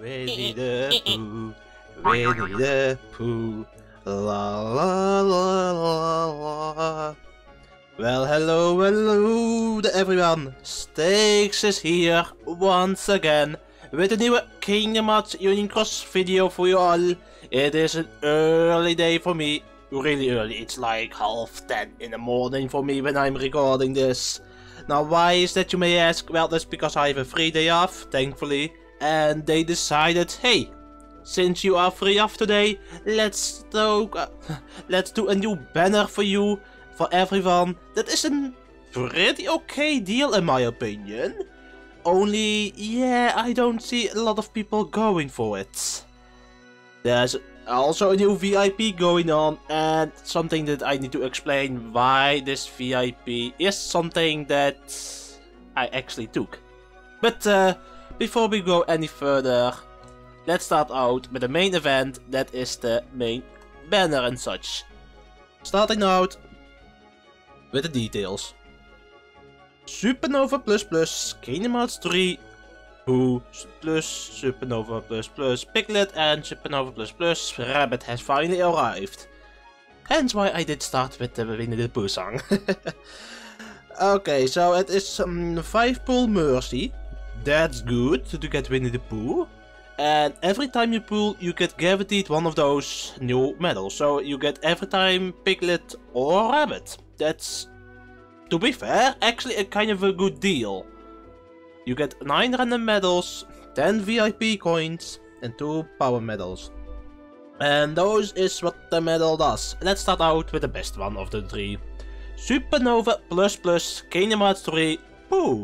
Winnie the Pooh, Winnie the Pooh, la la la la la. Well, hello everyone. Stakes is here once again with a nieuwe Kingdom Hearts Union Cross video for you all. It is an early day for me, really early. It's like 10:30 in the morning for me when I'm recording this. Now, why is that, you may ask? Well, that's because I have a free day off, thankfully, and they decided, hey, since you are free off today, let's do a new banner for you, for everyone. That is a pretty okay deal in my opinion. Only, yeah, I don't see a lot of people going for it. There's also a new VIP going on, and something that I need to explain why this VIP is something that I actually took. But before we go any further, let's start out with the main event, that is the main banner and such. Starting out with the details. Supernova Plus Kingdom Hearts 3 Pooh plus Supernova Plus Piglet and Supernova Plus Rabbit has finally arrived. Hence why I did start with the Winnie the Pooh song. Okay, so it is 5 pull Mercy. That's good to get Winnie the Pooh. And every time you pull, you get guaranteed one of those new medals. So you get every time Piglet or Rabbit. That's, to be fair, actually a kind of a good deal. You get 9 random medals, 10 VIP coins, and 2 power medals. And those is what the medal does. Let's start out with the best one of the 3. Supernova Plus Kingdom Hearts 3 Pooh.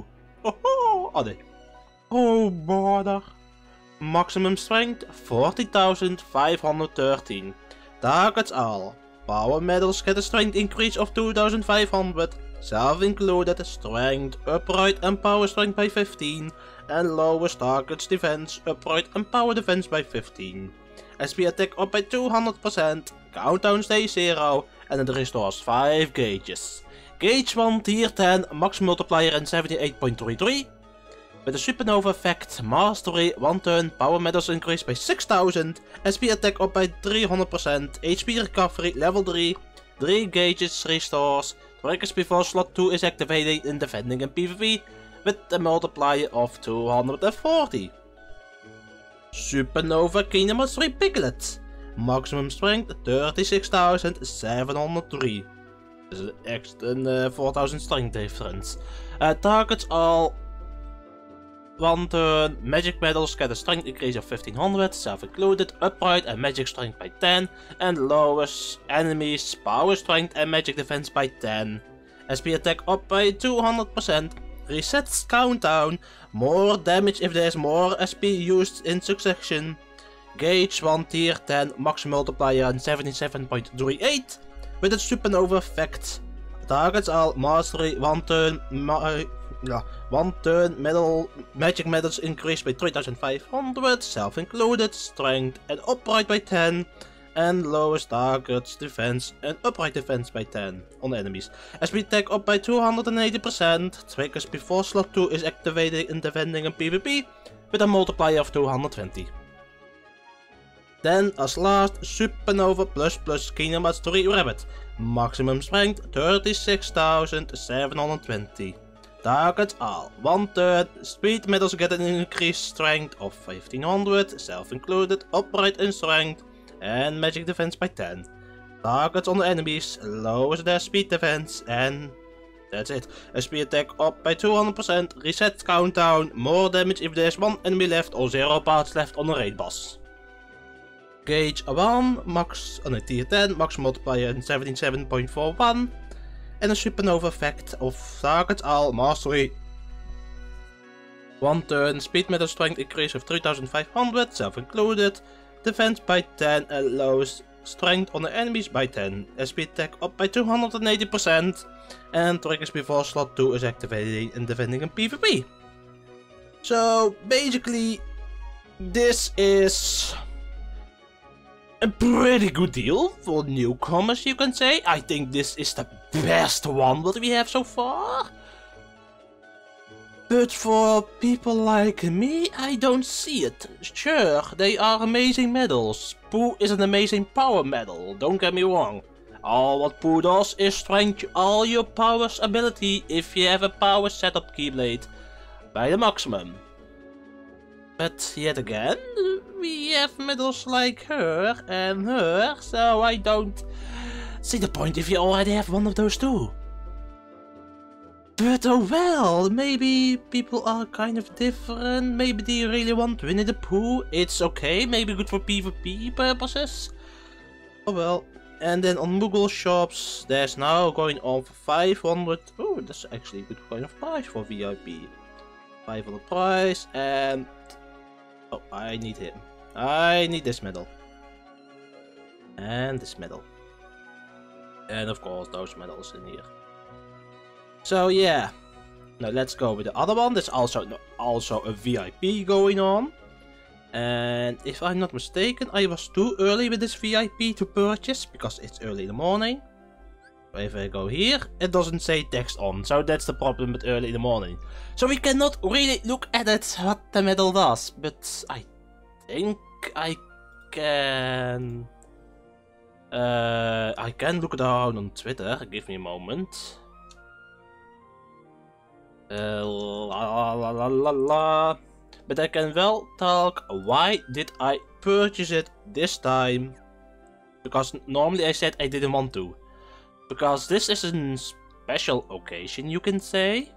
Oh bother. Maximum strength 40,513. Targets all. Power medals get a strength increase of 2,500. Self-included, strength, upright and power strength by 15, and lowers target's defense, upright and power defense by 15. SP attack up by 200%, countdown stays 0, and it restores 5 gauges. Gauge 1 tier 10, max multiplier and 78.33. With the Supernova effect, mastery, 1 turn, power medals increase by 6000, SP attack up by 300%, HP recovery level 3, 3 gauges restores. Triggers before slot 2 is activated in defending and PvP with a multiplier of 240. Supernova Kingdom Hearts 3 Piglet. Maximum strength 36,703. This is extra 4000 strength difference. Targets all 1 turn. Magic medals get a strength increase of 1500, self-included, upright and magic strength by 10, and lowers enemies power strength and magic defense by 10. SP attack up by 200%, resets countdown, more damage if there's more SP used in succession. Gauge 1 tier 10, max multiplier and 77.38. With its Supernova effect. Targets all mastery, 1 turn, 1 turn, magic medals increased by 3500, self-included, strength and upright by 10, and lowers target's defense and upright defense by 10 on enemies. SP attack up by 280%, triggers before slot 2 is activated in defending and PvP with a multiplier of 220. Then, as last, Supernova Plus Kingdom Hearts 3 Rabbit. Maximum strength 36,720. Targets all. 1 turn, speed medals get an increased strength of 1500, self-included, upright and strength, and magic defense by 10. Targets on the enemies, lowers their speed defense, and that's it. A speed attack up by 200%, reset countdown, more damage if there's 1 enemy left or 0 parts left on a raid boss. Gauge 1, max on a tier 10, max multiplier and 77.41. And a Supernova effect of targets all mastery. 1 turn, speed metal strength increase of 3500, self-included, defense by 10 and lowers strength on the enemies by 10. SP attack up by 280%, and triggers before slot 2 is activated in defending and PvP. So basically, this is a pretty good deal for newcomers, you can say. I think this is the best one that we have so far. But for people like me, I don't see it. Sure, they are amazing medals. Pooh is an amazing power medal, don't get me wrong. All what Pooh does is strengthen all your power's ability if you have a power setup Keyblade by the maximum. But yet again, we have medals like her and her, so I don't see the point if you already have one of those too. But oh well, maybe people are kind of different, maybe they really want Winnie the Pooh, it's okay, maybe good for PvP purposes. Oh well. And then on Moogle shops, there's now going on for 500, oh that's actually a good kind of price for VIP. 500 price and, oh I need him. I need this medal. And this medal. And of course those medals in here. So yeah, now let's go with the other one. There's also a VIP going on. And if I'm not mistaken, I was too early with this VIP to purchase because it's early in the morning. So if I go here, it doesn't say text on, so that's the problem with early in the morning. So we cannot really look at it, what the medal does, but I think I can look it around on Twitter. Give me a moment. But I can well talk why did I purchase it this time, because normally I said I didn't want to, because this is a special occasion, you can say.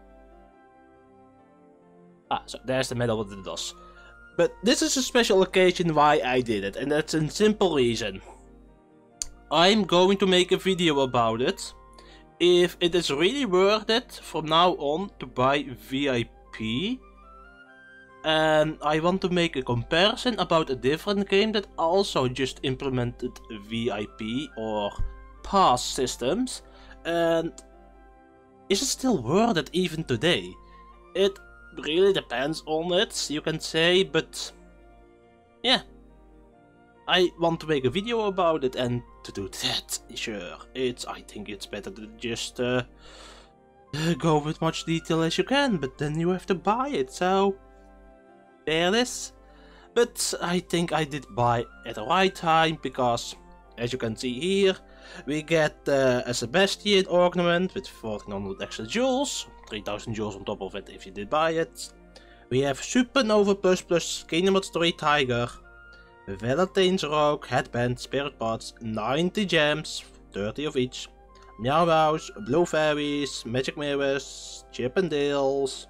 So there's the medal what it does. But this is a special occasion why I did it, and that's a simple reason. I'm going to make a video about it. If it is really worth it from now on to buy VIP. And I want to make a comparison about a different game that also just implemented VIP or pass systems. And is it still worth it even today? It really depends on it, you can say, but yeah. I want to make a video about it, and to do that, sure, I think it's better to just go with much detail as you can, but then you have to buy it, so there it is. But I think I did buy at the right time, because as you can see here, we get a Sebastian ornament with 1400 extra jewels, 3000 jewels on top of it if you did buy it. We have Supernova Plus Kingdom Hearts 3 Tiger, Valentine's Rogue, Headband, Spirit Pots, 90 gems, 30 of each, Meow Wows, Blue Fairies, Magic Mirrors, Chip and Dales,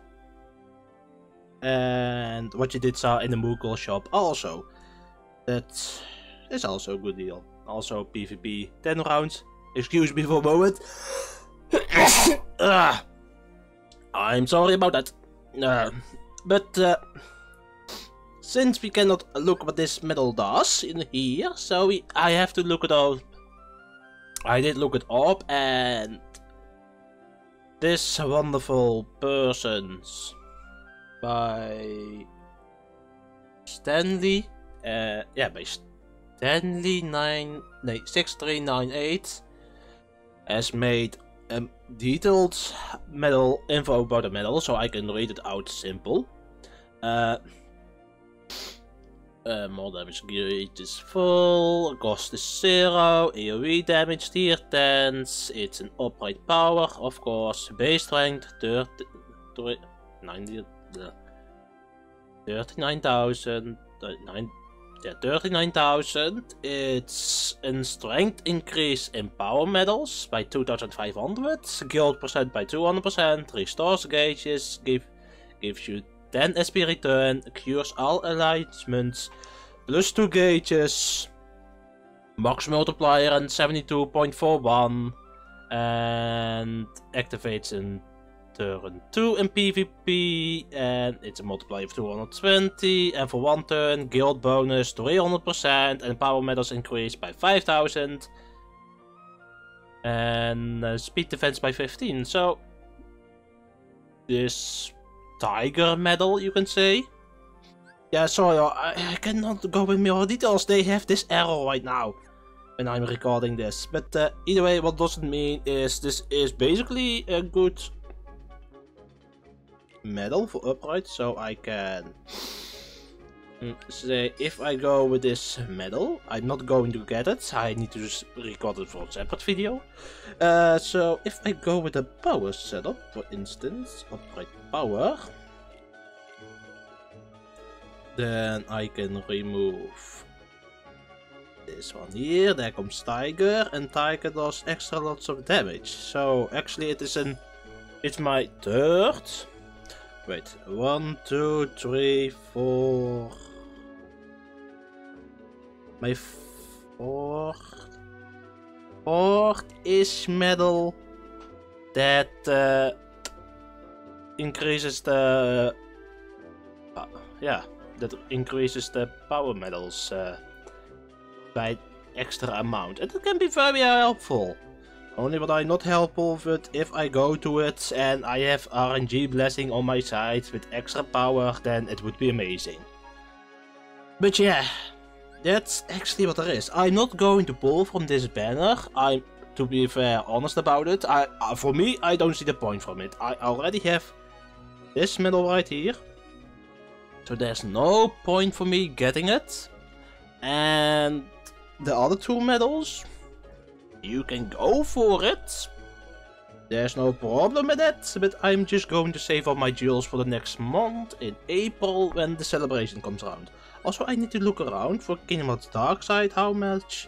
and what you did saw in the Moogle shop also. That is also a good deal. Also PvP 10 rounds. Excuse me for a moment. I'm sorry about that. But since we cannot look what this medal does in here, so I have to look it up. I did look it up, and this wonderful persons by Stanley, by Stanley 6398 has made a detailed medal info about the medal, so I can read it out simple. More damage gauge is full, cost is 0, AoE damage tier 10s, it's an upright power, of course, base strength 39,000, 39,000, it's a strength increase in power medals by 2500, guild percent by 200%, restores gauges, gives you 10 SP return, cures all alignments, plus 2 gauges, max multiplier and 72.41, and activates in turn 2 in PvP, and it's a multiplier of 220, and for 1 turn, guild bonus 300%, and power medals increase by 5000, and speed defense by 15, so this Tiger medal, you can say. Yeah, sorry, I cannot go with more details, they have this error right now when I'm recording this. But either way, what does it mean is this is basically a good medal for upright, so I can say if I go with this medal, I'm not going to get it. I need to record it for a separate video. So if I go with the power setup, for instance, upright power, then I can remove this one here. There comes Tiger, and Tiger does extra lots of damage. So actually it's my third. Wait, 1, 2, 3, 4. My fourth-ish medal that increases the that increases the power medals by extra amount, and it can be very helpful. Only what I'm not helpful with, if I go to it and I have RNG blessing on my side with extra power, then it would be amazing. But yeah, that's actually what there is. I'm not going to pull from this banner. I'm, to be fair, honest about it. For me, I don't see the point from it. I already have this medal right here, so there's no point for me getting it. And the other two medals, you can go for it. There's no problem with that, but I'm just going to save all my jewels for the next month in April when the celebration comes around. Also, I need to look around for Kingdom Hearts Dark Side. How much?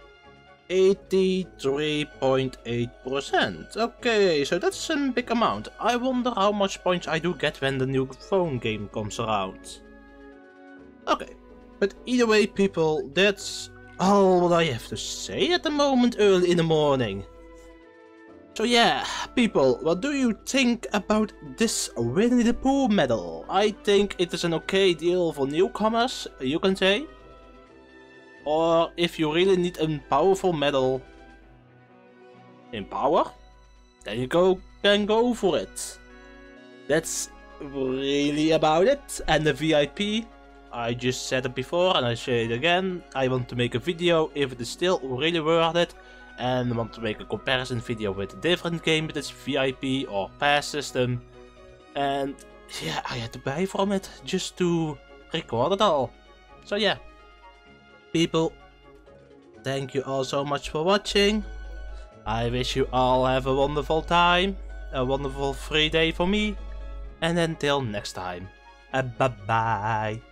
83.8%. Okay, so that's a big amount. I wonder how much points I do get when the new phone game comes around. Okay, but either way, people, that's all what I have to say at the moment early in the morning. So yeah, people, what do you think about this Winnie the Pooh medal? I think it is an okay deal for newcomers, you can say. Or if you really need a powerful medal in power, then you can go for it. That's really about it. And the VIP, I just said it before and I say it again. I want to make a video if it is still really worth it, and I want to make a comparison video with a different game with its VIP or pass system. And yeah, I had to buy from it just to record it all. So yeah, people, thank you all so much for watching. I wish you all have a wonderful time, a wonderful free day for me, and until next time, bye bye.